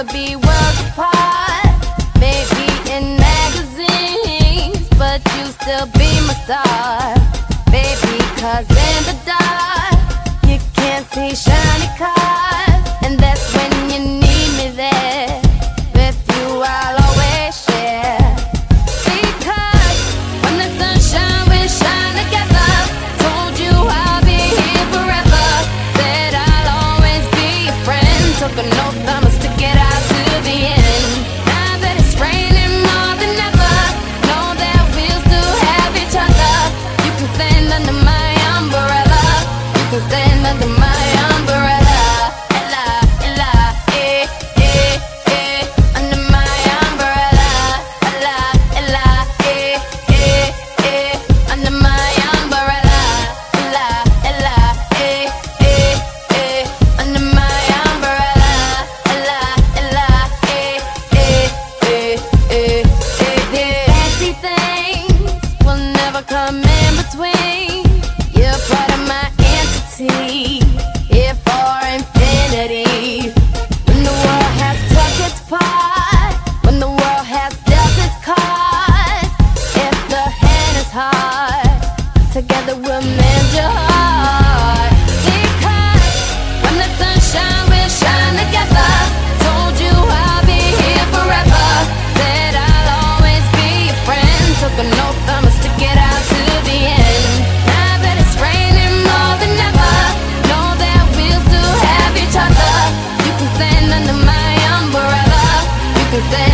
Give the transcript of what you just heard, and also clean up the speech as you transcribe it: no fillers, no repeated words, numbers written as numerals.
never be worlds apart. Maybe in magazines, but you still be my star, baby. 'Cause in the dark you can't see shiny cars, and that's when you need me there. With you I'll always share, because when the sunshine we shine together. Told you I'll be here forever, said I'll always be your friend. Took an oath I'ma stick it out to the end. Now that it's raining more than ever, know that we'll still have each other. You can stand under my umbrella, you can stand under my umbrella. Ella, Ella, eh, eh, eh, under my umbrella. Ella, Ella, eh, eh, eh, under my umbrella. Ella, Ella, eh, eh, eh, under my umbrella. Ella, Ella, eh, eh, eh, eh, eh, eh. Fancy things will never come in between. You're part of my entity, here for infinity. When the world has struck its part, when the world has dealt its cards, if the hand is hard, together we'll mend your heart. Because when the sunshine will shine together. Told you I'll be here forever, said I'll always be your friend. Took an oath I'ma stick it out to the end. Now that it's raining more than ever, know that we'll still have each other. You can stand under my umbrella, you can stand